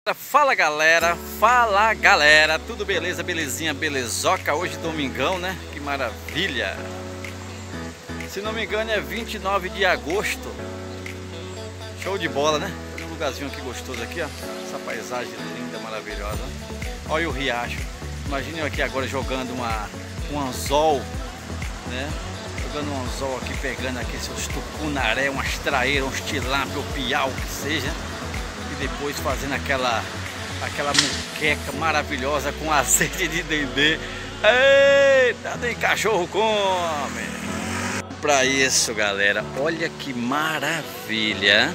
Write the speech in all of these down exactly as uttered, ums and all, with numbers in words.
Fala galera, fala galera, tudo beleza, belezinha, belezoca? Hoje domingão, né? Que maravilha! Se não me engano é vinte e nove de agosto. Show de bola, né? Tem um lugarzinho aqui gostoso aqui, ó. Essa paisagem linda, maravilhosa. Olha o riacho. Imagine eu aqui agora jogando uma, um anzol, né? Jogando um anzol aqui, pegando aqui seus tucunaré, umas traeiras, uns tilápia, ou piau, que seja. E depois fazendo aquela aquela muqueca maravilhosa com azeite de dendê. Eita, nem cachorro come. Pra isso, galera, olha que maravilha.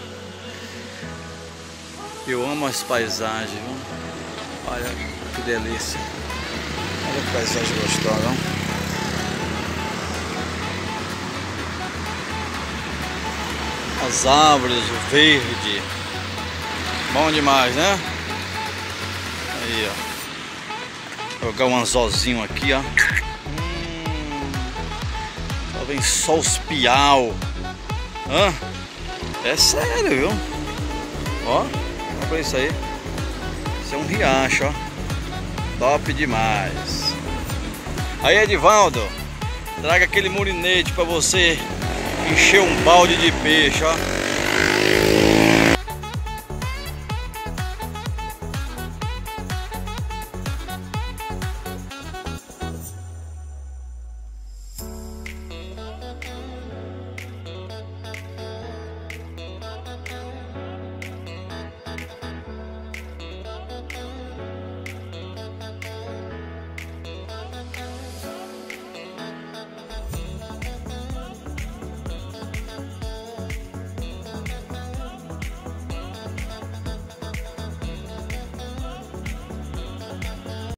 Eu amo as paisagens, viu? Olha que delícia. Olha que paisagem gostosa, não? As árvores, o verde. Bom demais, né? Aí, ó. Jogar um anzolzinho aqui, ó. Hum, só vem só os piau. Hã? É sério, viu? Ó, olha pra isso aí. Isso é um riacho, ó. Top demais. Aí, Edivaldo, traga aquele murinete pra você encher um balde de peixe, ó.